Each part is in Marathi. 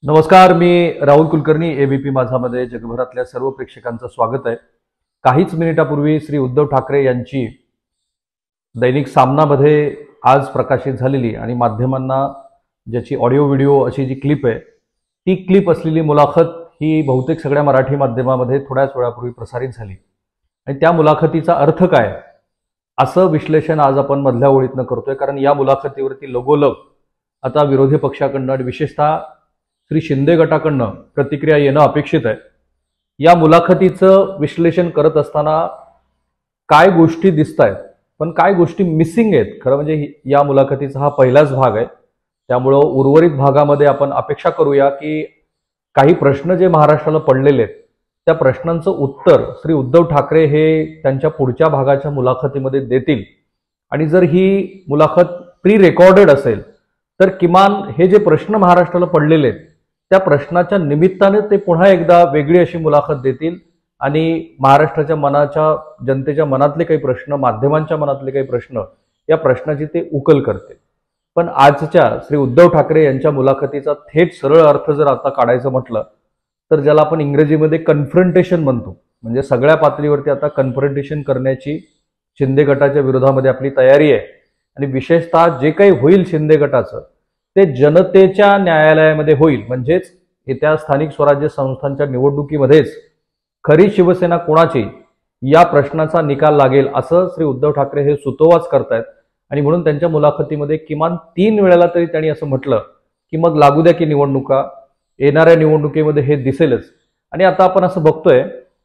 नमस्कार, मी राहुल कुलकर्णी. एबीपी माझामध्ये जगभरातल्या सर्व प्रेक्षकांचं स्वागत आहे. काहीच मिनिटापूर्वी श्री उद्धव ठाकरे यांची दैनिक सामनामध्ये आज प्रकाशित झालेली आणि माध्यमांना ज्याची ऑडिओ व्हिडिओ अशी जी क्लिप आहे, ती क्लिप असलेली मुलाखत ही बहुतेक सगळ्या मराठी माध्यमामध्ये थोड्याच वेळापूर्वी प्रसारित झाली. आणि त्या मुलाखतीचा अर्थ काय असं विश्लेषण आज आपण मधल्या ओळीतनं करतोय. कारण या मुलाखतीवरती लगोलग आता विरोधी पक्षाकडनं आणि विशेषतः श्री शिंदे गटाकडनं प्रतिक्रिया येणं अपेक्षित आहे. या मुलाखतीचं विश्लेषण करत असताना काय गोष्टी दिसत आहेत, पण काय गोष्टी मिसिंग आहेत. खरं म्हणजे या मुलाखतीचा हा पहिलाच भाग आहे, त्यामुळं उर्वरित भागामध्ये आपण अपेक्षा करूया की काही प्रश्न जे महाराष्ट्राला पडलेले आहेत त्या प्रश्नांचं उत्तर श्री उद्धव ठाकरे हे त्यांच्या पुढच्या भागाच्या मुलाखतीमध्ये देतील. आणि जर ही मुलाखत प्री रेकॉर्डेड असेल तर किमान हे जे प्रश्न महाराष्ट्राला पडलेले आहेत त्या प्रश्नाच्या निमित्ताने ते पुन्हा एकदा वेगळी अशी मुलाखत देतील आणि महाराष्ट्राच्या जनतेच्या मनातले काही प्रश्न, माध्यमांच्या मनातले काही प्रश्न, या प्रश्नाची ते उकल करतील. पण आजच्या श्री उद्धव ठाकरे यांच्या मुलाखतीचा थेट सरळ अर्थ जर आता काढायचं म्हटलं तर ज्याला आपण इंग्रजीमध्ये कन्फ्रंटेशन म्हणतो, म्हणजे सगळ्या पातळीवरती आता कन्फ्रंटेशन करण्याची शिंदे गटाच्या विरोधामध्ये आपली तयारी आहे. आणि विशेषतः जे काही होईल शिंदे गटाचं ते जनतेच्या न्यायालयामध्ये होईल. म्हणजेच येत्या स्थानिक स्वराज्य संस्थांच्या निवडणुकीमध्येच खरी शिवसेना कोणाची या प्रश्नाचा निकाल लागेल असं श्री उद्धव ठाकरे हे सुतोवाच करतायत. आणि म्हणून त्यांच्या मुलाखतीमध्ये किमान 3 वेळेला तरी त्यांनी असं म्हटलं की मग लागू द्या की निवडणुका, येणाऱ्या निवडणुकीमध्ये हे दिसेलच. आणि आता आपण असं बघतोय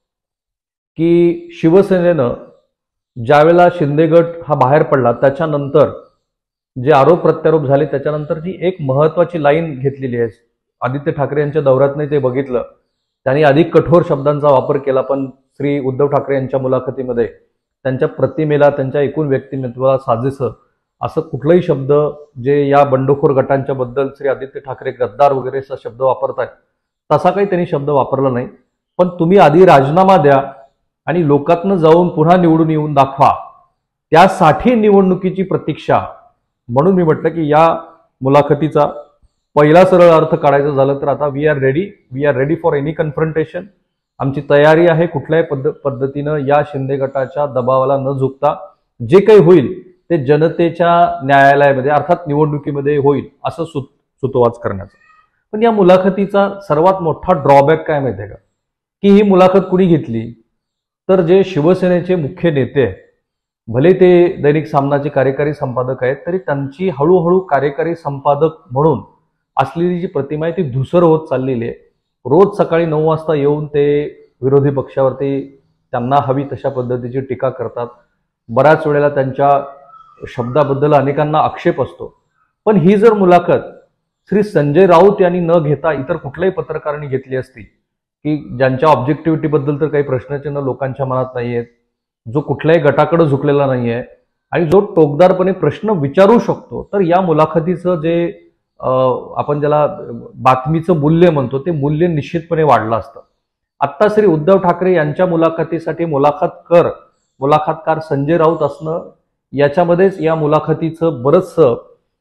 की शिवसेनेनं ज्यावेळेला शिंदे गट हा बाहेर पडला त्याच्यानंतर जे आरोप प्रत्यारोप झाले त्याच्यानंतर जी एक महत्वाची लाईन घेतलेली आहे, आदित्य ठाकरे यांच्या दौऱ्यातनं ते बघितलं, त्यांनी अधिक कठोर शब्दांचा वापर केला. पण श्री उद्धव ठाकरे यांच्या मुलाखतीमध्ये त्यांच्या प्रतिमेला, त्यांच्या एकूण व्यक्तिमत्वाला साजेसं असं कुठलाही शब्द जे या बंडखोर गटांच्या बद्दल श्री आदित्य ठाकरे गद्दार वगैरे असा शब्द वापरतायत तसा काही त्यांनी शब्द वापरला नाही. पण तुम्ही आधी राजीनामा द्या आणि लोकांतनं जाऊन पुन्हा निवडून येऊन दाखवा, त्यासाठी निवडणुकीची प्रतीक्षा. म्हणून मी म्हटलं की या मुलाखतीचा पहिला सरळ अर्थ काढायचा झालं तर आता we are ready for any confrontation. आमची तयारी आहे कुठल्याही पद्धतीनं या शिंदे गटाच्या दबावाला न झुकता जे काही होईल ते जनतेच्या न्यायालयामध्ये अर्थात निवडणुकीमध्ये होईल असं सुतोवाच करण्याचं. पण या मुलाखतीचा सर्वात मोठा ड्रॉबॅक काय माहिती आहे का, की ही मुलाखत कुणी घेतली तर जे शिवसेनेचे मुख्य नेते आहेत, भले ते दैनिक सामनाचे कार्यकारी संपादक आहेत, तरी त्यांची हळूहळू कार्यकारी संपादक म्हणून असलेली जी प्रतिमा आहे ती धुसर होत चाललेली आहे. रोज सकाळी 9 वाजता येऊन ते विरोधी पक्षावरती त्यांना हवी तशा पद्धतीची टीका करतात. बऱ्याच वेळेला त्यांच्या शब्दाबद्दल अनेकांना आक्षेप असतो. पण ही जर मुलाखत श्री संजय राऊत यांनी न घेता इतर कुठल्याही पत्रकारांनी घेतली असती, की ज्यांच्या ऑब्जेक्टिव्हिटीबद्दल तर काही प्रश्नचिन्ह लोकांच्या मनात नाहीयेत, जो कुठल्याही गटाकडे झुकलेला नाहीये आणि जो टोकदारपणे प्रश्न विचारू शकतो, तर या मुलाखतीचं जे आपण ज्याला बातमीचं मूल्य म्हणतो ते मूल्य निश्चितपणे वाढलं असतं. आत्ता श्री उद्धव ठाकरे यांच्या मुलाखतीसाठी मुलाखतकार संजय राऊत असणं, याच्यामध्येच या मुलाखतीचं बरंचसं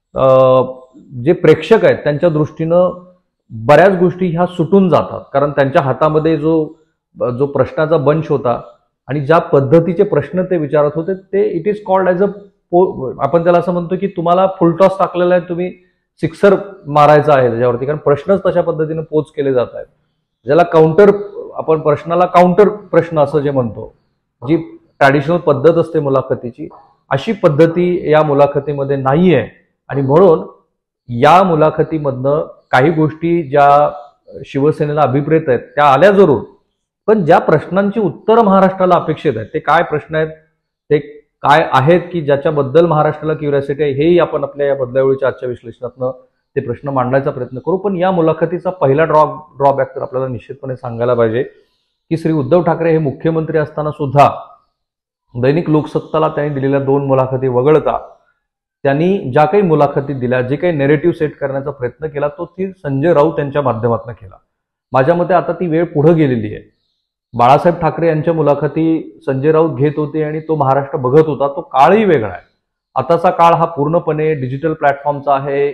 जे प्रेक्षक आहेत त्यांच्या दृष्टीनं बऱ्याच गोष्टी ह्या सुटून जातात. कारण त्यांच्या हातामध्ये जो प्रश्नाचा बंच होता आणि ज्या पद्धतीचे प्रश्न ते विचारत होते ते इट इज कॉल्ड ॲज आपण त्याला असं म्हणतो की तुम्हाला फुल टॉस टाकलेला आहे, तुम्ही सिक्सर मारायचा आहे त्याच्यावरती, कारण प्रश्नच तशा पद्धतीने पोच केले जात आहेत. ज्याला आपण प्रश्नाला काउंटर प्रश्न असं जे म्हणतो, जी ट्रॅडिशनल पद्धत असते मुलाखतीची, अशी पद्धती या मुलाखतीमध्ये नाहीये. आणि म्हणून या मुलाखतीमधनं काही गोष्टी ज्या शिवसेनेला अभिप्रेत आहेत त्या आल्या जरूर, पण ज्या प्रश्नांची उत्तरं महाराष्ट्राला अपेक्षित आहेत ते काय प्रश्न आहेत, ते काय आहेत की ज्याच्याबद्दल महाराष्ट्राला क्युरिओसिटी आहे, हेही आपण आपल्या या बदल्या वेळीच्या आजच्या विश्लेषणातनं ते प्रश्न मांडण्याचा प्रयत्न करू. पण या मुलाखतीचा पहिला ड्रॉबॅक तर आपल्याला निश्चितपणे सांगायला पाहिजे की श्री उद्धव ठाकरे हे मुख्यमंत्री असताना सुद्धा दैनिक लोकसत्ताला त्यांनी दिलेल्या 2 मुलाखती वगळता त्यांनी ज्या काही मुलाखती दिल्या, जे काही नेरेटिव्ह सेट करण्याचा प्रयत्न केला तो ती संजय राऊत यांच्या माध्यमातून केला. माझ्या मते आता ती वेळ पुढे गेलेली आहे. बाळासाहेब ठाकरे यांच्या मुलाखती संजय राऊत घेत होते आणि तो महाराष्ट्र बघत होता, तो काळही वेगळा आहे. आताचा काळ हा पूर्णपणे डिजिटल प्लॅटफॉर्मचा आहे.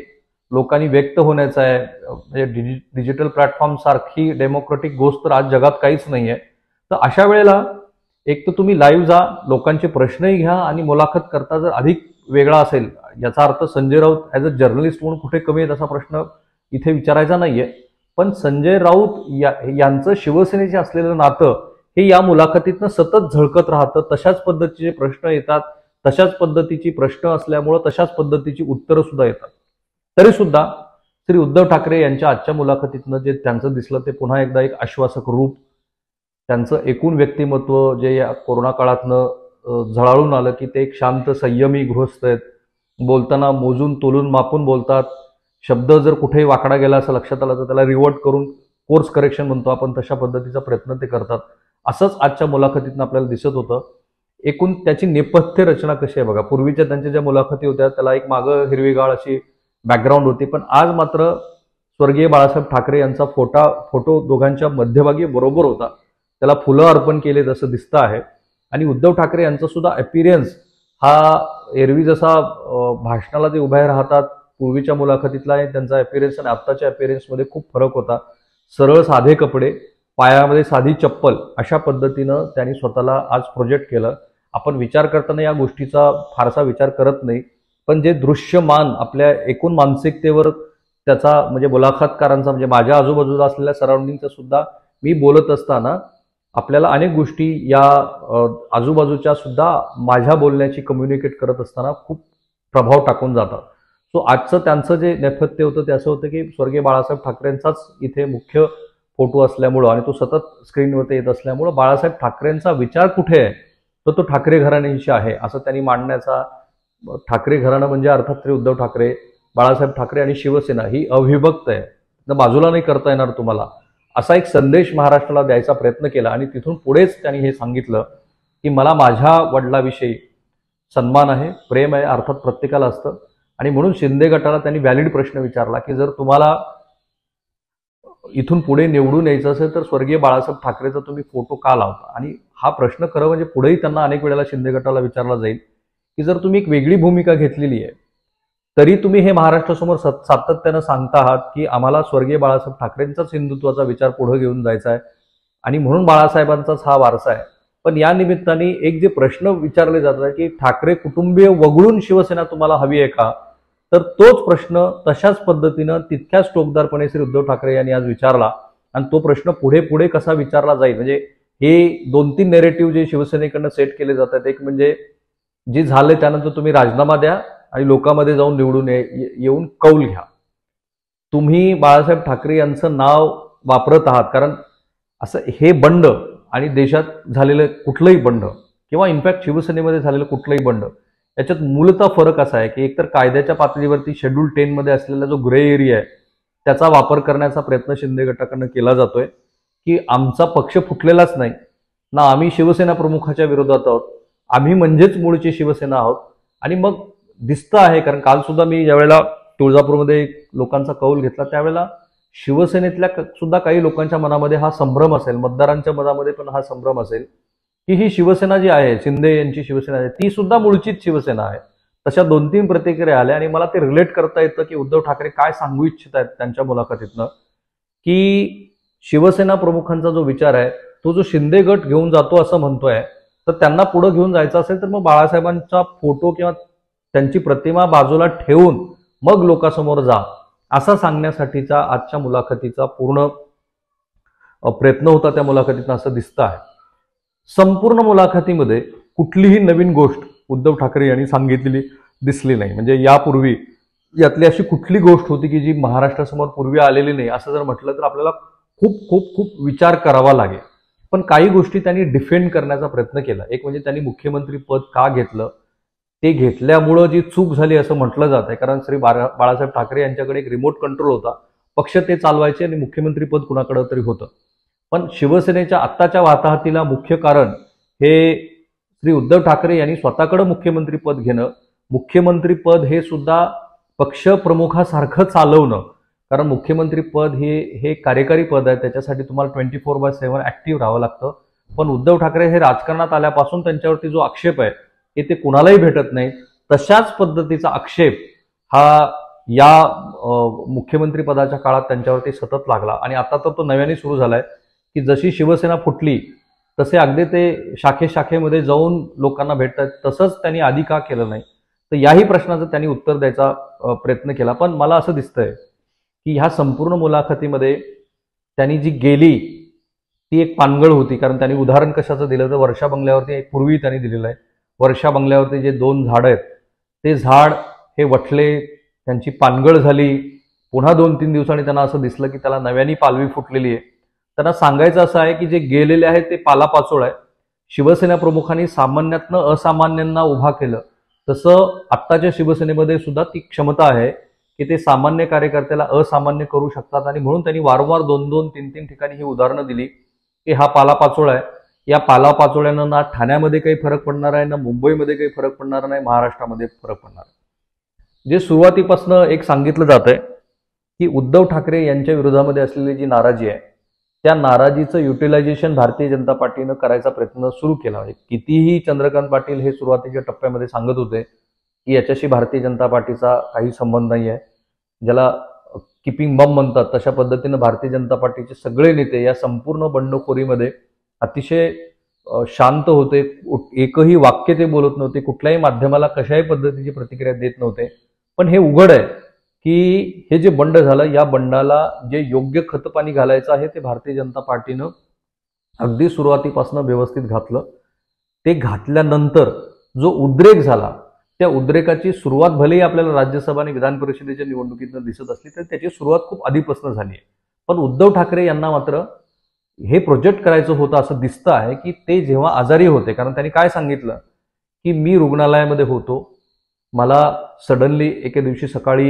लोकांनी व्यक्त होण्याचा आहे, म्हणजे डिजिटल प्लॅटफॉर्म सारखी डेमोक्रेटिक गोष्ट तर आज जगात काहीच नाहीये. तर अशा वेळेला एक तर तुम्ही लाईव्ह जा, लोकांचे प्रश्नही घ्या आणि मुलाखत करता जर अधिक वेगळा असेल, याचा अर्थ Sanjay Raut as a journalist म्हणून कुठे कमी आहेत असा प्रश्न इथे विचारायचा नाहीये. पण संजय राऊत यांचं शिवसेनेचे असलेलं नातं हे या मुलाखतीतनं सतत झळकत राहतं. तशाच पद्धतीचे प्रश्न येतात, तशाच पद्धतीची प्रश्न असल्यामुळं तशाच पद्धतीची उत्तरं सुद्धा येतात. तरी सुद्धा श्री उद्धव ठाकरे यांच्या आजच्या मुलाखतीतनं जे त्यांचं दिसलं ते पुन्हा एकदा एक आश्वासक रूप, त्यांचं एकूण व्यक्तिमत्व जे या कोरोना काळातनं झळाळून आलं की ते एक शांत संयमी गृहस्थ आहेत. बोलताना मोजून तोलून मापून बोलतात. शब्द जर कुठेही वाकडा गेला असं लक्षात आलं तर त्याला रिवर्ट करून कोर्स करेक्शन म्हणतो आपण, तशा पद्धतीचा प्रयत्न ते करतात. असंच आजच्या मुलाखतीतनं आपल्याला दिसत होतं. एकूण त्याची नेपथ्य रचना कशी आहे बघा. पूर्वीच्या त्यांच्या ज्या मुलाखती होत्या त्याला एक मागं हिरवीगाळ अशी बॅकग्राऊंड होती, पण आज मात्र स्वर्गीय बाळासाहेब ठाकरे यांचा फोटो दोघांच्या मध्यभागी बरोबर होता. त्याला फुलं अर्पण केले जसं दिसतं आहे. आणि उद्धव ठाकरे यांचा सुद्धा अपिरियन्स हा एरवी जसा भाषणाला ते उभे राहतात पूर्वीच्या मुलाखतीतला त्यांचा अपिरियन्स आणि आत्ताच्या अपिरियन्समध्ये खूप फरक होता. सरळ साधे कपडे, पायामध्ये साधी चप्पल, अशा पद्धतीनं त्यांनी स्वतःला आज प्रोजेक्ट केलं. आपण विचार करताना या गोष्टीचा फारसा विचार करत नाही, पण जे दृश्यमान आपल्या एकूण मानसिकतेवर त्याचा म्हणजे मुलाखतकारांचा म्हणजे माझ्या आजूबाजूला असलेल्या सराउंडिंगचा सुद्धा मी बोलत असताना आपल्याला अनेक गोष्टी या आजूबाजूच्या सुद्धा माझ्या बोलण्याची कम्युनिकेट करत असताना खूप प्रभाव टाकून जातात. सो आजचं त्यांचं जे नेपथ्य होतं ते असं होतं की स्वर्गीय बाळासाहेब ठाकरेंचाच इथे मुख्य फोटो असल्यामुळं आणि तो सतत स्क्रीनवरती येत असल्यामुळं बाळासाहेब ठाकरेंचा विचार कुठे आहे तर तो ठाकरे घराण्याशी आहे असं त्यांनी मांडण्याचा. ठाकरे घराणं म्हणजे अर्थात श्री उद्धव ठाकरे, बाळासाहेब ठाकरे आणि शिवसेना ही अविभक्त आहे, बाजूला नाही करता येणार तुम्हाला, असा एक संदेश महाराष्ट्राला द्यायचा प्रयत्न केला. आणि तिथून पुढेच त्यांनी हे सांगितलं की मला माझ्या वडिलाविषयी सन्मान आहे, प्रेम आहे, अर्थात प्रत्येकाला असतं. आणि म्हणून शिंदे गटाला त्यांनी व्हॅलिड प्रश्न विचारला की जर तुम्हाला इथून पुढे निवडून यायचं असेल तर स्वर्गीय बाळासाहेब ठाकरेचा तुम्ही फोटो का लावता. आणि हा प्रश्न खरं म्हणजे पुढेही त्यांना अनेक वेळेला शिंदे गटाला विचारला जाईल की जर तुम्ही एक वेगळी भूमिका घेतलेली आहे तरी तुम्ही हे महाराष्ट्रासमोर सातत्यानं सांगता आहात की आम्हाला स्वर्गीय बाळासाहेब ठाकरेंचाच हिंदुत्वाचा विचार पुढे घेऊन जायचा आहे आणि म्हणून बाळासाहेबांचाच हा वारसा आहे. पण या निमित्ताने एक जे प्रश्न विचारले जातात की ठाकरे कुटुंबीय वगळून शिवसेना तुम्हाला हवी आहे का, तर तोच प्रश्न तशाच पद्धतीनं तितक्याच टोकदारपणे श्री उद्धव ठाकरे यांनी आज विचारला. आणि तो प्रश्न पुढे पुढे कसा विचारला जाईल म्हणजे हे 2-3 नेरेटिव्ह जे शिवसेनेकडनं सेट केले जातात. एक म्हणजे जे झाले त्यानंतर तुम्ही राजीनामा द्या आणि लोकांमध्ये जाऊन निवडून येऊन कौल घ्या. तुम्ही बाळासाहेब ठाकरे यांचं नाव वापरत आहात कारण असं हे बंड आणि देशात झालेलं कुठलंही बंड किंवा इनफॅक्ट शिवसेनेमध्ये झालेलं कुठलंही बंड याच्यात मूलतः फरक असा आहे की एकतर कायद्याच्या पातळीवरती शेड्यूल 10 मध्ये असलेला जो ग्रे एरिया आहे त्याचा वापर करण्याचा प्रयत्न शिंदे गटाकडनं केला जातोय की आमचा पक्ष फुटलेलाच नाही ना, आम्ही शिवसेना प्रमुखाच्या विरोधात आहोत, आम्ही म्हणजेच मूळची शिवसेना आहोत. आणि मग दिसतं आहे कारण काल सुद्धा मी ज्यावेळेला तुळजापूरमध्ये लोकांचा कौल घेतला त्यावेळेला शिवसेनेतल्या सुद्धा काही लोकांच्या मनामध्ये हा संभ्रम असेल, मतदारांच्या मनामध्ये पण हा संभ्रम असेल की ही शिवसेना जी आहे शिंदे यांची शिवसेना आहे ती सुद्धा मूळचीच शिवसेना आहे. तशा 2-3 प्रतिक्रिया आल्या आणि मला ते रिलेट करता येतं की उद्धव ठाकरे काय सांगू इच्छित आहेत त्यांच्या मुलाखतीतनं की शिवसेना प्रमुखांचा जो विचार आहे तो जो शिंदे गट घेऊन जातो असं म्हणतोय तर त्यांना पुढे घेऊन जायचं असेल तर मग बाळासाहेबांचा फोटो किंवा त्यांची प्रतिमा बाजूला ठेवून मग लोकांसमोर जा असं सांगण्यासाठीचा आजच्या मुलाखतीचा पूर्ण प्रयत्न होता त्या मुलाखतीतनं असं दिसतं आहे. संपूर्ण मुलाखतीमध्ये कुठलीही नवीन गोष्ट उद्धव ठाकरे यांनी सांगितलेली दिसली नाही. म्हणजे यापूर्वी यातली अशी कुठली गोष्ट होती की जी महाराष्ट्रासमोर पूर्वी आलेली नाही असं जर म्हटलं तर आपल्याला खूप खूप खूप विचार करावा लागेल. पण काही गोष्टी त्यांनी डिफेंड करण्याचा प्रयत्न केला. एक म्हणजे त्यांनी मुख्यमंत्री पद का घेतलं, ते घेतल्यामुळं जी चूक झाली असं म्हटलं जात आहे कारण श्री बाळासाहेब ठाकरे यांच्याकडे एक रिमोट कंट्रोल होता, पक्ष ते चालवायचे आणि मुख्यमंत्री पद कुणाकडे तरी होतं. पण शिवसेनेच्या आत्ताच्या वाताहतीला मुख्य कारण हे श्री उद्धव ठाकरे यांनी स्वतःकडे मुख्यमंत्री पद घेणं, मुख्यमंत्री पद हे सुद्धा पक्षप्रमुखासारखं चालवणं. कारण मुख्यमंत्री पद हे कार्यकारी पद आहे, त्याच्यासाठी तुम्हाला 24/7 ऍक्टिव्ह राहावं लागतं. पण उद्धव ठाकरे हे राजकारणात आल्यापासून त्यांच्यावरती जो आक्षेप आहे हे ते कुणालाही भेटत नाही. तशाच पद्धतीचा आक्षेप हा या मुख्यमंत्री पदाच्या काळात त्यांच्यावरती सतत लागला आणि आता तर तो नव्याने सुरू झालाय की जशी शिवसेना फुटली तसे अगदी ते शाखेमध्ये जाऊन लोकांना भेटतात. तसंच त्यांनी आधी का केलं नाही, तर याही प्रश्नाचं त्यांनी उत्तर द्यायचा प्रयत्न केला. पण मला असं दिसतंय की ह्या संपूर्ण मुलाखतीमध्ये त्यांनी जी गेली ती एक पानगळ होती. कारण त्यांनी उदाहरण कशाचं दिलं तर वर्षा बंगल्यावरती एक पूर्वी त्यांनी दिलेलं आहे. वर्षा बंगल्यावरती जे 2 झाडं आहेत ते झाड हे वठले, त्यांची पानगळ झाली. पुन्हा 2-3 दिवसांनी त्यांना असं दिसलं की त्याला नव्याने पालवी फुटलेली आहे. त्यांना सांगायचं असं आहे की जे गेलेले आहेत ते पालापाचोळ आहे. शिवसेना प्रमुखांनी सामान्यातनं असामान्यांना उभा केलं, तसं आत्ताच्या शिवसेनेमध्ये सुद्धा ती क्षमता आहे की ते सामान्य कार्यकर्त्याला असामान्य करू शकतात. आणि म्हणून त्यांनी वारंवार 2-2, 3-3 ठिकाणी ही उदाहरणं दिली की हा पालापाचोळा आहे. या पालापाचोळ्यानं ना ठाण्यामध्ये काही फरक पडणार आहे, ना मुंबईमध्ये काही फरक पडणार नाही, महाराष्ट्रामध्ये फरक पडणार आहे. जे सुरुवातीपासून एक सांगितलं जात आहे की उद्धव ठाकरे यांच्या विरोधामध्ये असलेली जी नाराजी आहे त्या नाराजीचं युटिलायझेशन भारतीय जनता पार्टीनं करायचा प्रयत्न सुरू केला. म्हणजे कितीही चंद्रकांत पाटील हे सुरुवातीच्या टप्प्यामध्ये सांगत होते की याच्याशी भारतीय जनता पार्टीचा काही संबंध नाही आहे, ज्याला किपिंग बम म्हणतात, तशा पद्धतीनं भारतीय जनता पार्टीचे सगळे नेते या संपूर्ण बंडखोरीमध्ये अतिशय शांत होते. एकही वाक्य ते बोलत नव्हते, कुठल्याही माध्यमाला कशाही पद्धतीची प्रतिक्रिया देत नव्हते. पण हे उघड आहे की हे जे बंड झालं या बंडाला जे योग्य खतपाणी घालायचं आहे ते भारतीय जनता पार्टीनं अगदी सुरुवातीपासून व्यवस्थित घातलं. ते घातल्यानंतर जो उद्रेक झाला त्या उद्रेकाची सुरुवात भलेही आपल्याला राज्यसभा आणि विधान परिषदेच्या निवडणुकीतनं दिसत असली तर त्याची सुरुवात खूप आधीपासून झाली आहे. पण उद्धव ठाकरे यांना मात्र हे प्रोजेक्ट करायचं होतं असं दिसतं आहे की ते जेव्हा आजारी होते, कारण त्यांनी काय सांगितलं की मी रुग्णालयामध्ये होतो, मला सडनली एके दिवशी सकाळी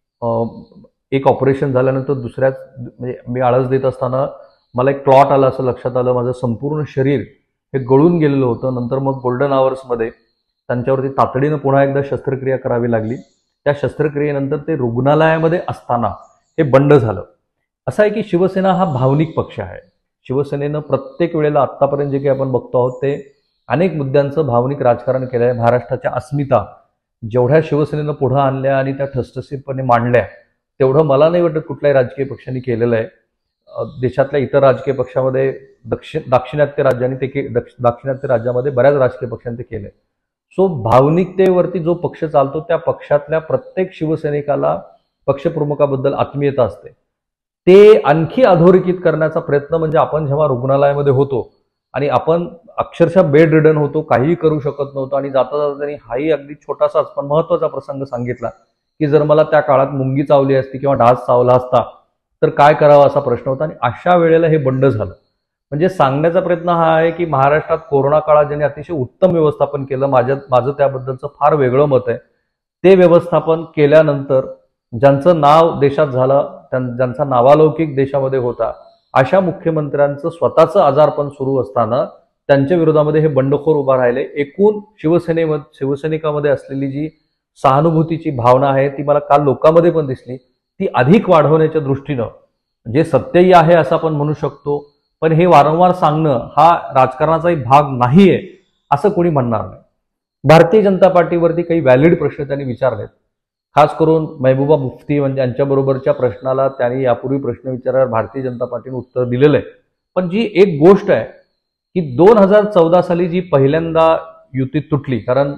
एक ऑपरेशन झाल्यानंतर दुसऱ्याच म्हणजे मी आळस देत असताना मला एक क्लॉट आला असं लक्षात आलं. माझं संपूर्ण शरीर हे गळून गेलेलं होतं. नंतर मग गोल्डन आवर्समध्ये त्यांच्यावरती तातडीनं पुन्हा एकदा शस्त्रक्रिया करावी लागली. त्या शस्त्रक्रियेनंतर ते रुग्णालयामध्ये असताना हे बंड झालं. असं आहे की शिवसेना हा भावनिक पक्ष आहे. शिवसेनेनं प्रत्येक वेळेला आत्तापर्यंत जे काही आपण बघतो आहोत ते अनेक मुद्द्यांचं भावनिक राजकारण केलं आहे. महाराष्ट्राच्या अस्मिता जेवढ्या शिवसेनेनं पुढं आणल्या आणि त्या ठसठसीतपणे मांडल्या तेवढं मला नाही वाटत कुठल्याही राजकीय पक्षांनी केलेलं आहे. देशातल्या इतर राजकीय पक्षामध्ये दाक्षिणात्य राज्यामध्ये बऱ्याच राजकीय पक्षांनी ते केलंय. सो भावनिकतेवरती जो पक्ष चालतो त्या पक्षातल्या प्रत्येक शिवसैनिकाला पक्षप्रमुखाबद्दल आत्मीयता असते. ते आणखी अधोरेखित करण्याचा प्रयत्न म्हणजे आपण जेव्हा रुग्णालयामध्ये होतो आणि आपण अक्षरशः बेड रिडन होतो, काहीही करू शकत नव्हतो आणि जाता जाता त्यांनी हाही अगदी छोटासाच पण महत्वाचा प्रसंग सांगितला की जर मला त्या काळात मुंगी चावली असती किंवा डास चावला असता तर काय करावं असा प्रश्न होता. आणि अशा वेळेला हे बंड झालं. म्हणजे सांगण्याचा प्रयत्न हा आहे की महाराष्ट्रात कोरोना काळात ज्यांनी अतिशय उत्तम व्यवस्थापन केलं, माझं त्याबद्दलचं फार वेगळं मत आहे. ते व्यवस्थापन केल्यानंतर ज्यांचं नाव देशात झालं, ज्यांचा नावालौकिक देशामध्ये होता, अशा मुख्यमंत्र्यांचं स्वतःचं आजारपण सुरू असताना त्यांच्या विरोधामध्ये हे बंडखोर उभा राहिले. एकूण शिवसैनिकामध्ये असलेली जी सहानुभूतीची भावना आहे ती मला काल लोकांमध्ये पण दिसली. ती अधिक वाढवण्याच्या दृष्टीनं जे सत्यही आहे असं आपण म्हणू शकतो, पण हे वारंवार सांगणं हा राजकारणाचाही भाग नाहीये असं कोणी म्हणणार नाही. भारतीय जनता पार्टीवरती काही व्हॅलिड प्रश्न त्यांनी विचारलेत. खास करून महबूबा मुफ्ती म्हणजे यांच्याबरोबरच्या प्रश्नाला त्यांनी यापूर्वी प्रश्न विचारल्यावर भारतीय जनता पार्टीने उत्तर दिलेलं आहे. पण जी एक गोष्ट आहे की 2014 साली जी पहिल्यांदा युती तुटली, कारण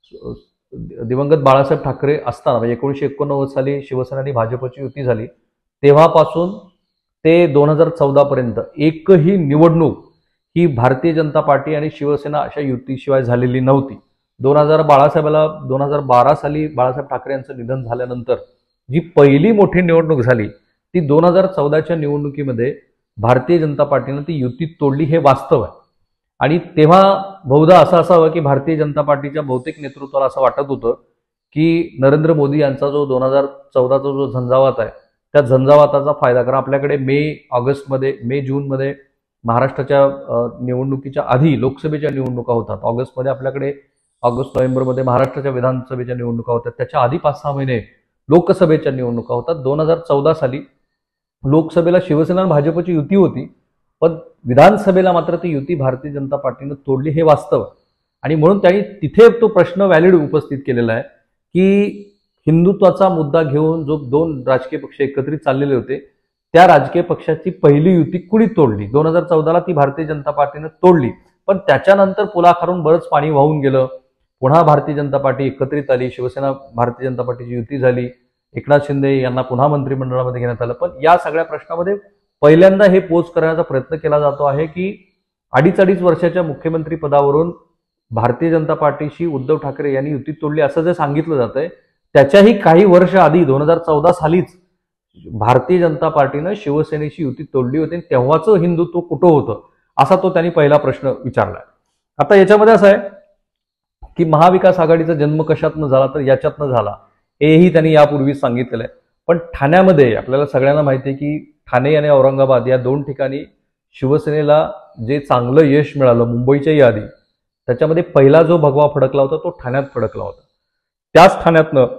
दिवंगत बाळासाहेब ठाकरे असताना म्हणजे 1989 साली शिवसेना आणि भाजपची युती झाली, तेव्हापासून ते 2014 पर्यंत एकही निवडणूक ही भारतीय जनता पार्टी आणि शिवसेना अशा युतीशिवाय झालेली नव्हती. 2012 साली बाळासाहेब ठाकरे यांचं निधन झाल्यानंतर जी पहिली मोठी निवडणूक झाली ती 2014च्या निवडणुकीमध्ये भारतीय जनता पार्टीनं ती युती तोडली, हे वास्तव आहे. आणि तेव्हा बहुधा असं असावं की भारतीय जनता पार्टीच्या बहुतेक नेतृत्वाला असं वाटत होतं की नरेंद्र मोदी यांचा जो 2014चा जो झंझावात आहे त्या झंझावाताचा फायदा, कारण आपल्याकडे मे जूनमध्ये महाराष्ट्राच्या निवडणुकीच्या आधी लोकसभेच्या निवडणुका होतात. ऑगस्ट नोव्हेंबरमध्ये महाराष्ट्राच्या विधानसभेच्या निवडणुका होतात. त्याच्या आधी 5-6 महिने लोकसभेच्या निवडणुका होतात. 2014 साली लोकसभेला शिवसेना आणि भाजपची युती होती, पण विधानसभेला मात्र ती युती भारतीय जनता पार्टीनं तोडली, हे वास्तव. आणि म्हणून त्यांनी तिथे तो प्रश्न व्हॅलिड उपस्थित केलेला आहे की हिंदुत्वाचा मुद्दा घेऊन जो दोन राजकीय पक्ष एकत्रित चाललेले होते, त्या राजकीय पक्षाची पहिली युती कुणी तोडली? 2014ला ती भारतीय जनता पार्टीने तोडली, पण त्याच्यानंतर पुलाखालून बरंच पाणी वाहून गेलं. पुन्हा भारतीय जनता पार्टी एकत्रित आली, शिवसेना भारतीय जनता पार्टीची युती झाली, एकनाथ शिंदे यांना पुन्हा मंत्रिमंडळामध्ये घेण्यात आलं. पण या सगळ्या प्रश्नामध्ये पहिल्यांदा हे पोच करण्याचा प्रयत्न केला जातो आहे की अडीच वर्षाच्या मुख्यमंत्री पदावरून भारतीय जनता पार्टीशी उद्धव ठाकरे यांनी युती तोडली असं जे सांगितलं जात आहे, त्याच्याही काही वर्ष आधी 2014 सालीच भारतीय जनता पार्टीनं शिवसेनेशी युती तोडली होती. तेव्हाच हिंदुत्व कुठं होतं असा तो त्यांनी पहिला प्रश्न विचारलाय. आता याच्यामध्ये असं आहे की महाविकास आघाडीचा जन्म कशातनं झाला, तर याच्यातनं झाला, हेही त्यांनी यापूर्वीच सांगितलेलं आहे. पण ठाण्यामध्ये आपल्याला सगळ्यांना माहिती आहे की ठाणे आणि औरंगाबाद या दोन ठिकाणी शिवसेनेला जे चांगलं यश मिळालं मुंबईच्याही आधी, त्याच्यामध्ये पहिला जो भगवा फडकला होता तो ठाण्यात फडकला होता. त्याच ठाण्यातनं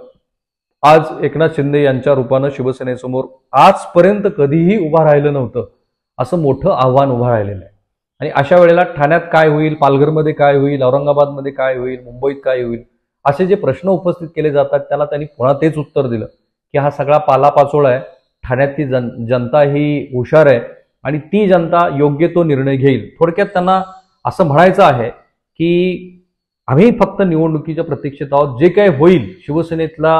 आज एकनाथ शिंदे यांच्या रूपानं शिवसेनेसमोर आजपर्यंत कधीही उभा राहिलं नव्हतं असं मोठं आव्हान उभं राहिलेलं आहे. आणि अशा वेळेला ठाण्यात काय होईल, पालघरमध्ये काय होईल, औरंगाबादमध्ये काय होईल, मुंबईत काय होईल, असे जे प्रश्न उपस्थित केले जातात त्याला त्यांनी पुन्हा तेच उत्तर दिलं की हा सगळा पालापाचोळा आहे. ठाण्यातली जनता ही हुशार आहे आणि ती जनता योग्य तो निर्णय घेईल. थोडक्यात त्यांना असं म्हणायचं आहे की आम्ही फक्त निवडणुकीच्या प्रतीक्षेत आहोत. जे काही होईल शिवसेनेतला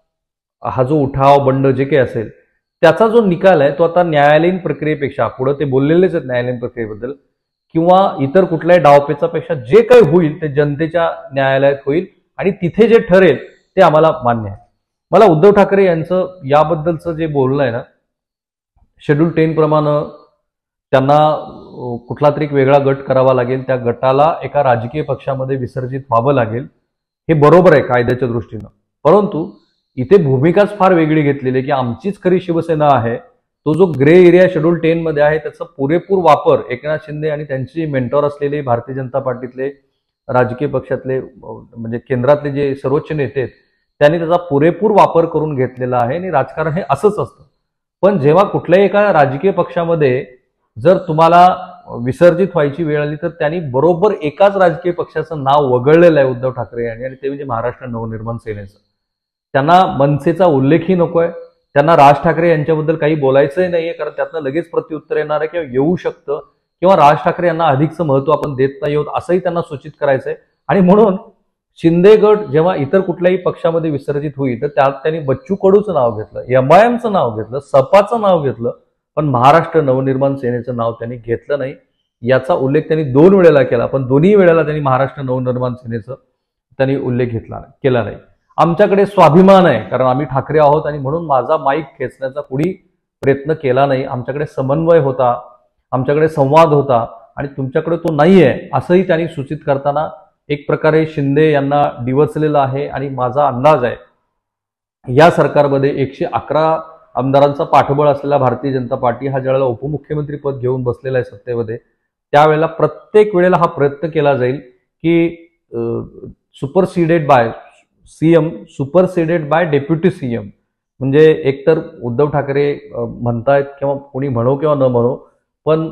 हा जो उठाव बंड जे काही असेल त्याचा जो निकाल आहे तो आता न्यायालयीन प्रक्रियेपेक्षा, पुढे ते बोललेलेच आहेत न्यायालयीन प्रक्रियेबद्दल, किंवा इतर कुठल्याही डावपेचापेक्षा जे काही होईल ते जनतेच्या न्यायालयात होईल आणि तिथे जे ठरेल ते आम्हाला मान्य आहे. मला उद्धव ठाकरे यांचं याबद्दलचं जे बोलणं आहे ना, शेड्यूल 10 प्रमाणे त्यांना कुठला तरी एक वेगळा गट करावा लागेल, त्या गटाला एका राजकीय पक्षामध्ये विसर्जित व्हावं लागेल, हे बरोबर आहे कायद्याच्या दृष्टीनं. परंतु इथे भूमिकाच फार वेगळी घेतलेली आहे की आमचीच खरी शिवसेना आहे. तो जो ग्रे एरिया शेड्यूल 10 मध्ये आहे त्याचा पुरेपूर वापर एकनाथ शिंदे आणि त्यांचे मेंटॉर असलेले भारतीय जनता पार्टीतले राजकीय पक्षातले म्हणजे केंद्रातले जे सर्वोच्च नेते आहेत त्यांनी त्याचा पुरेपूर वापर करून घेतलेला आहे. आणि राजकारण हे असंच असतं. पण जेव्हा कुठल्याही एका राजकीय पक्षामध्ये जर तुम्हाला विसर्जित व्हायची वेळ आली तर त्यांनी बरोबर एकाच राजकीय पक्षाचं नाव वगळलेलं आहे उद्धव ठाकरे यांनी, आणि ते म्हणजे महाराष्ट्र नवनिर्माण सेनेचं. त्यांना मनसेचा उल्लेखही नकोय, त्यांना राज ठाकरे यांच्याबद्दल काही बोलायचंही नाहीये, कारण त्यातनं लगेच प्रत्युत्तर येणार आहे किंवा येऊ शकतं, किंवा राज ठाकरे यांना अधिकचं महत्व आपण देत नाही आहोत असंही त्यांना सूचित करायचंय. आणि म्हणून शिंदे गट जेव्हा इतर कुठल्याही पक्षामध्ये विसर्जित होईल तर त्यात त्यांनी बच्चू कडूचं नाव घेतलं, एमआयएमचं नाव घेतलं, सपाचं नाव घेतलं, पण महाराष्ट्र नवनिर्माण सेनेचं नाव त्यांनी घेतलं नाही. याचा उल्लेख त्यांनी 2 वेळेला केला, पण दोन्ही वेळेला त्यांनी महाराष्ट्र नवनिर्माण सेनेचं त्यांनी उल्लेख केला नाही. आमच्याकडे स्वाभिमान आहे कारण आम्ही ठाकरे आहोत आणि म्हणून माझा माईक खेचण्याचा कुणी प्रयत्न केला नाही. आमच्याकडे समन्वय होता, आमच्याकडे संवाद होता आणि तुमच्याकडे तो नाही आहे असंही त्यांनी सूचित करताना एक प्रकारे शिंदे यांना डिवचलेलं आहे. आणि माझा अंदाज आहे या सरकारमध्ये 111 आमदारांचा पाठबळ असलेला भारतीय जनता पार्टी हा ज्यावेळेला उपमुख्यमंत्री पद घेऊन बसलेला आहे सत्तेमध्ये, त्यावेळेला प्रत्येक वेळेला हा प्रयत्न केला जाईल की superseded by CM, superseded by deputy CM. म्हणजे एकतर उद्धव ठाकरे म्हणतायत किंवा कोणी म्हणो किंवा न म्हणो, पण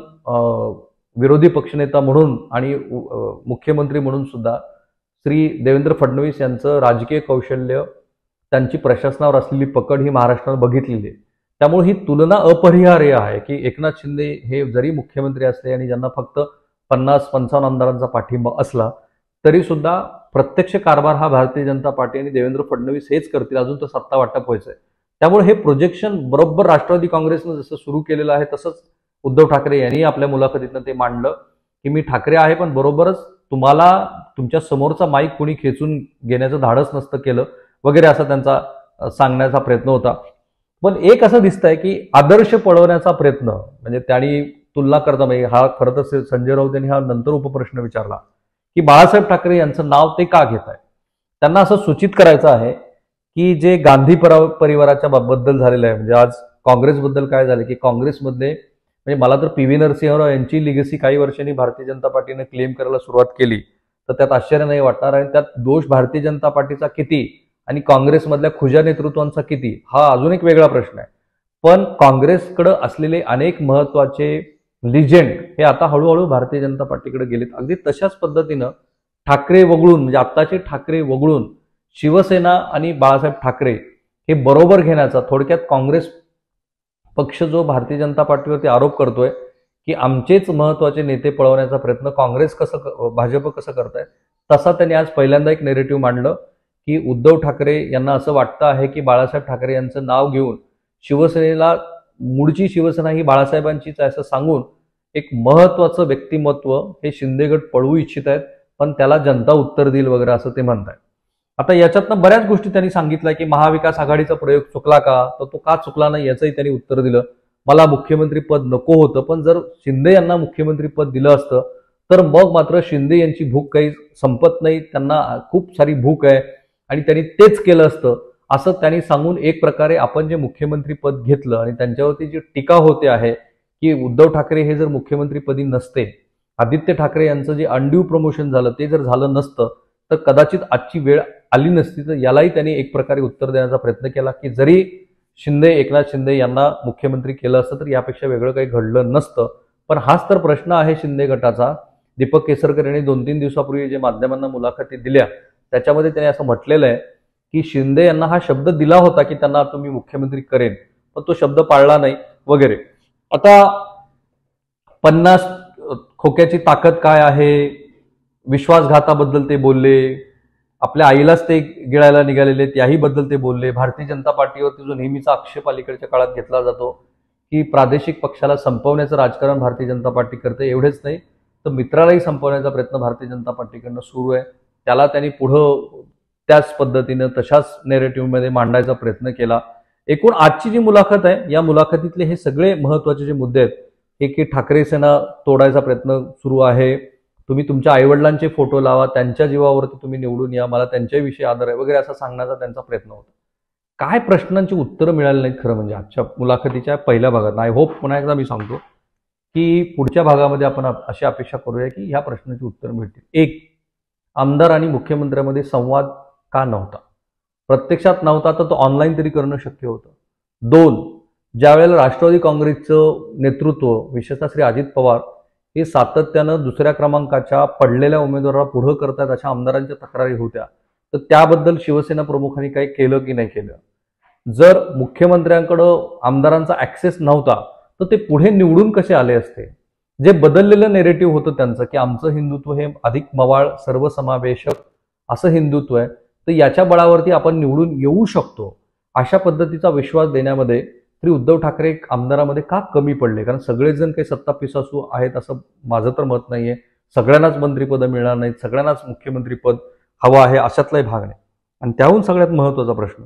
विरोधी पक्षनेता म्हणून आणि मुख्यमंत्री म्हणून सुद्धा श्री देवेंद्र फडणवीस यांचं राजकीय कौशल्य, त्यांची प्रशासनावर असलेली पकड ही महाराष्ट्रानं बघितलेली आहे. त्यामुळे ही तुलना अपरिहार्य आहे की एकनाथ शिंदे हे जरी मुख्यमंत्री असले आणि ज्यांना फक्त 50-55 आमदारांचा पाठिंबा असला तरी सुद्धा प्रत्यक्ष कारभार हा भारतीय जनता पार्टी आणि देवेंद्र फडणवीस हेच करतील, अजून तर सत्ता वाटप व्हायचंय. त्यामुळे हे प्रोजेक्शन बरोबर राष्ट्रवादी काँग्रेसनं जसं सुरू केलेलं आहे तसंच उद्धव ठाकरे यांनी आपल्या मुलाखतीतनं ते मांडलं की मी ठाकरे आहे, पण बरोबरच तुम्हाला तुमच्या समोरचा माईक कोणी खेचून घेण्याचं धाडस नसतं केलं वगैरे असा त्यांचा सांगण्याचा प्रयत्न होता. पण एक असं दिसतंय की आदर्श पळवण्याचा प्रयत्न, म्हणजे त्यांनी तुलना करता म्हणजे हा खरं तर संजय राऊत यांनी हा नंतर उपप्रश्न विचारला की बाळासाहेब ठाकरे यांचं नाव ते का घेत आहे. त्यांना असं सूचित करायचं आहे की जे गांधी परिवाराच्या बद्दल झालेलं आहे, म्हणजे आज काँग्रेसबद्दल काय झालं की काँग्रेसमधले म्हणजे मला तर PV नरसिंहराव यांची लिगसी काही वर्षांनी भारतीय जनता पार्टीने क्लेम करायला सुरुवात केली तर त्यात आश्चर्य नाही वाटणार. आणि त्यात दोष भारतीय जनता पार्टीचा किती आणि काँग्रेसमधल्या खुजा नेतृत्वांचा किती हा अजून एक वेगळा प्रश्न आहे. पण काँग्रेसकडे असलेले अनेक महत्वाचे लिजेंड हे आता हळूहळू भारतीय जनता पार्टीकडे गेलेत. अगदी तशाच पद्धतीनं ठाकरे वगळून म्हणजे आत्ताचे ठाकरे वगळून शिवसेना आणि बाळासाहेब ठाकरे हे बरोबर घेण्याचा, थोडक्यात काँग्रेस पक्ष जो भारतीय जनता पार्टीवरती आरोप करतोय की आमचेच महत्वाचे नेते पळवण्याचा प्रयत्न भाजप कसं करतायत, तसा त्यांनी आज पहिल्यांदा एक नेरेटिव्ह मांडलं की उद्धव ठाकरे यांना असं वाटतं आहे की बाळासाहेब ठाकरे यांचं नाव घेऊन शिवसेनेला, मूळची शिवसेना ही बाळासाहेबांचीच आहे असं सांगून एक महत्वाचं व्यक्तिमत्व हे शिंदे गट पळवू इच्छित आहेत, पण त्याला जनता उत्तर देईल वगैरे असं ते म्हणतायत. आता याच्यातनं बऱ्याच गोष्टी त्यांनी सांगितल्या की महाविकास आघाडीचा प्रयोग चुकला का, तर तो का चुकला नाही याचंही त्यांनी उत्तर दिलं. मला मुख्यमंत्री पद नको होतं, पण जर शिंदे यांना मुख्यमंत्री पद दिलं असतं तर मग मात्र शिंदे यांची भूक काही संपत नाही, त्यांना खूप सारी भूक आहे आणि त्यांनी तेच केलं असतं असं त्यांनी सांगून एक प्रकारे आपण जे मुख्यमंत्री पद घेतलं आणि त्यांच्यावरती जी टीका होते आहे की उद्धव ठाकरे हे जर मुख्यमंत्रीपदी नसते, आदित्य ठाकरे यांचं जे अनड्यू प्रमोशन झालं ते जर झालं नसतं तर कदाचित आजची वेळ आली नसती. तर यालाही त्यांनी एक प्रकारे उत्तर देण्याचा प्रयत्न केला की जरी एकनाथ शिंदे यांना मुख्यमंत्री केलं असतं तर यापेक्षा वेगळं काही घडलं नसतं. पण हाच तर प्रश्न आहे शिंदे गटाचा. दीपक केसरकर यांनी 2-3 दिवसापूर्वी जे माध्यमांना मुलाखती दिल्या त्याच्यामध्ये त्यांनी असं म्हटलेलं आहे की शिंदे यांना हा शब्द दिला होता की त्यांना तुम्ही मुख्यमंत्री करेन, पण तो शब्द पाळला नाही वगैरे. आता 50 खोक्याची ताकद काय आहे, विश्वासघाताबद्दल ते बोलले, आपल्या आईलाच ते गिळायला निघालेले त्याही बद्दल ते बोलले. भारतीय जनता पार्टीवरती जो नेहमीचा आक्षेप अलीकडच्या काळात घेतला जातो की प्रादेशिक पक्षाला संपवण्याचं राजकारण भारतीय जनता पार्टी करते, एवढेच नाही तर मित्रालाही संपवण्याचा प्रयत्न भारतीय जनता पार्टीकडनं सुरू आहे, त्याला त्यांनी पुढं त्याच पद्धतीनं तशाच नेरेटिव्हमध्ये मांडायचा प्रयत्न केला. एकूण आजची जी मुलाखत आहे या मुलाखतीतले हे सगळे महत्वाचे जे मुद्दे आहेत, हे की ठाकरे सेना तोडायचा प्रयत्न सुरू आहे, तुम्ही तुमच्या आईवडिलांचे फोटो लावा, त्यांच्या जीवावरती तुम्ही निवडून या, मला त्यांच्याविषयी आदर आहे वगैरे असं सांगण्याचा त्यांचा प्रयत्न होता. काय प्रश्नांची उत्तरं मिळाली नाहीत खरं म्हणजे आजच्या मुलाखतीच्या पहिल्या भागात. आय होप पुन्हा एकदा मी सांगतो की पुढच्या भागामध्ये आपण अशी अपेक्षा करूया की ह्या प्रश्नांची उत्तरं मिळतील. एक, आमदार आणि मुख्यमंत्र्यांमध्ये संवाद का नव्हता? प्रत्यक्षात नव्हता तर तो ऑनलाईन तरी करणं शक्य होतं. 2, ज्या वेळेला राष्ट्रवादी काँग्रेसचं नेतृत्व विशेषतः श्री अजित पवार हे सातत्यानं दुसऱ्या क्रमांकाच्या पडलेल्या उमेदवाराला पुढं करतात अशा आमदारांच्या तक्रारी होत्या, तर त्याबद्दल शिवसेना प्रमुखांनी काही केलं की नाही केलं? जर मुख्यमंत्र्यांकडं आमदारांचा ऍक्सेस नव्हता तर ते पुढे निवडून कसे आले असते? जे बदललेलं नेरेटिव्ह होतं त्यांचं की आमचं हिंदुत्व हे अधिक मवाळ सर्वसमावेशक असं हिंदुत्व आहे, तर याच्या बळावरती आपण निवडून येऊ शकतो अशा पद्धतीचा विश्वास देण्यामध्ये श्री उद्धव ठाकरे आमदारामध्ये का कमी पडले? कारण सगळेजण काही सत्ता पिसासू आहेत असं माझं तर मत नाहीये. सगळ्यांनाच मंत्रिपद मिळणार नाहीत, सगळ्यांनाच मुख्यमंत्रीपद हवं आहे अशातलाही भाग नाही. आणि त्याहून सगळ्यात महत्वाचा प्रश्न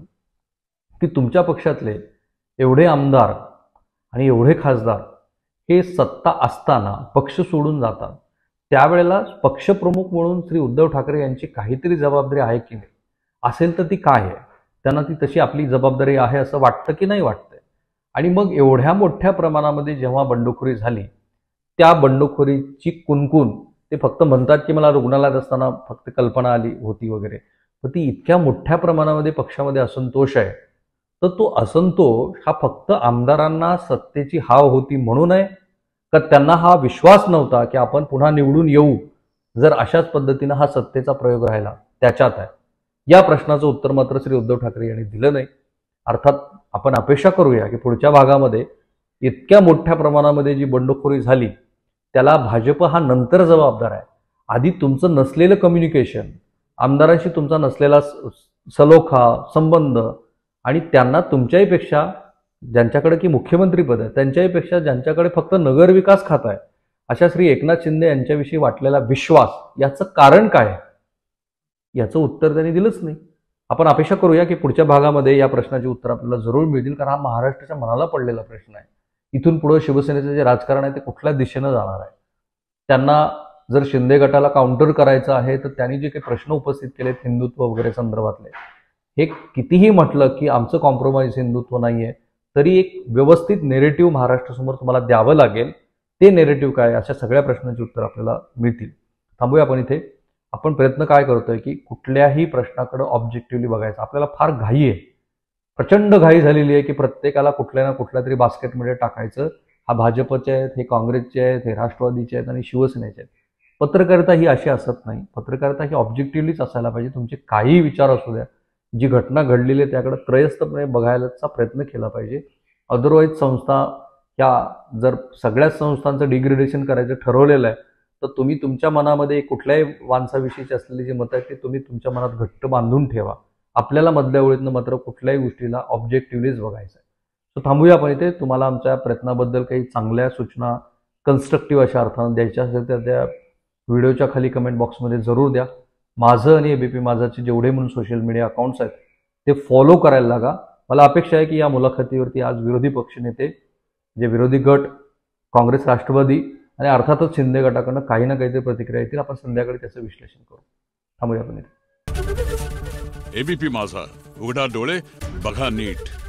की तुमच्या पक्षातले एवढे आमदार आणि एवढे खासदार हे सत्ता असताना पक्ष सोडून जातात, त्यावेळेला पक्षप्रमुख म्हणून श्री उद्धव ठाकरे यांची काहीतरी जबाबदारी आहे की नाही? असेल तर ती काय आहे? त्यांना ती तशी आपली जबाबदारी आहे असं वाटतं की नाही वाटतंय? आणि मग एवढ्या मोठ्या प्रमाणामध्ये जेव्हा बंडखोरी झाली, त्या बंडखोरीची कुणकुण ते फक्त म्हणतात की मला रुग्णालयात असताना फक्त कल्पना आली होती वगैरे, पण ती इतक्या मोठ्या प्रमाणामध्ये पक्षामध्ये असंतोष आहे, तर तो असंतोष हा फक्त आमदारांना सत्तेची हाव होती म्हणून आहे का त्यांना हा विश्वास नव्हता की आपण पुन्हा निवडून येऊ जर अशाच पद्धतीनं हा सत्तेचा प्रयोग राहिला त्याच्यात आहे? या प्रश्नाचं उत्तर मात्र श्री उद्धव ठाकरे यांनी दिलं नाही. अर्थात आपण अपेक्षा करूया की पुढच्या भागामध्ये इतक्या मोठ्या प्रमाणामध्ये जी बंडखोरी झाली त्याला भाजप हा नंतर जबाबदार आहे. आधी तुमचं नसलेलं कम्युनिकेशन, आमदारांशी तुमचा नसलेला सलोखा संबंध आणि त्यांना तुमच्याहीपेक्षा ज्यांच्याकडे की मुख्यमंत्रीपद आहे त्यांच्याहीपेक्षा ज्यांच्याकडे फक्त नगरविकास खातं आहे अशा श्री एकनाथ शिंदे यांच्याविषयी वाटलेला विश्वास, याचं कारण काय आहे? याचं उत्तर त्यांनी दिलंच नाही. आपण अपेक्षा करूया की पुढच्या भागामध्ये या प्रश्नाची उत्तर आपल्याला जरूर मिळतील, कारण हा महाराष्ट्राच्या मनाला पडलेला प्रश्न आहे. इथून पुढे शिवसेनेचं जे राजकारण आहे ते कुठल्या दिशेनं जाणार आहे? त्यांना जर शिंदे गटाला काउंटर करायचं आहे तर त्यांनी जे काही प्रश्न उपस्थित केलेत हिंदुत्व वगैरे संदर्भातले, हे कितीही म्हटलं की आमचं कॉम्प्रोमाइज हिंदुत्व नाहीये, तरी एक व्यवस्थित नेरेटिव्ह महाराष्ट्रासमोर तुम्हाला द्यावं लागेल. ते नेरेटिव्ह काय? अशा सगळ्या प्रश्नांची उत्तर आपल्याला मिळतील. थांबूया आपण इथे. आपण प्रयत्न काय करतोय की कुठल्याही प्रश्नाकडे ऑब्जेक्टिव्हली बघायचं. आपल्याला फार घाई आहे, प्रचंड घाई झालेली आहे की प्रत्येकाला कुठल्या ना कुठल्या तरी बास्केटमध्ये टाकायचं. हा भाजपचे आहेत, हे काँग्रेसचे आहेत, हे राष्ट्रवादीचे आहेत आणि शिवसेनेचे आहेत. पत्रकारिता ही अशी असत नाही. पत्रकारिता ही ऑब्जेक्टिव्हलीच असायला पाहिजे. तुमचे काहीही विचार असू द्या, जी घटना घडलेली आहे त्याकडे त्रयस्थपणे बघायचा प्रयत्न केला पाहिजे. अदरवाईज संस्था ह्या जर सगळ्याच संस्थांचं डिग्रेडेशन करायचं ठरवलेलं आहे तर तुम्ही तुमच्या मनामध्ये कुठल्याही माणसाविषयीची असलेली जी मतं आहेत ते तुम्ही तुमच्या मनात घट्ट बांधून ठेवा. आपल्याला मधल्या ओळीतनं मात्र कुठल्याही गोष्टीला ऑब्जेक्टिव्हलीच बघायचं आहे. सो थांबूया आपण इथे. तुम्हाला आमच्या प्रयत्नाबद्दल काही चांगल्या सूचना कन्स्ट्रक्टिव्ह अशा अर्थानं द्यायच्या असेल तर त्या व्हिडिओच्या खाली कमेंट बॉक्समध्ये जरूर द्या. माझं आणि एबीपी माझाचे जेवढे म्हणून सोशल मीडिया अकाउंट्स आहेत ते फॉलो करायला लागा. मला अपेक्षा आहे की या मुलाखतीवरती आज विरोधी पक्षनेते जे विरोधी गट काँग्रेस, राष्ट्रवादी आणि अर्थातच शिंदे गटाकडनं काही ना काहीतरी प्रतिक्रिया येतील. आपण संध्याकाळी त्याचं विश्लेषण करू. थांबूया आपण इथे. एबीपी माझा, उघडा डोळे बघा नीट.